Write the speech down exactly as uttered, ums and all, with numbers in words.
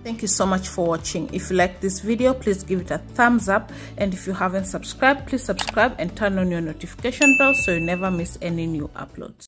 Thank you so much for watching. If you like this video, please give it a thumbs up, and if you haven't subscribed, please subscribe and turn on your notification bell so you never miss any new uploads.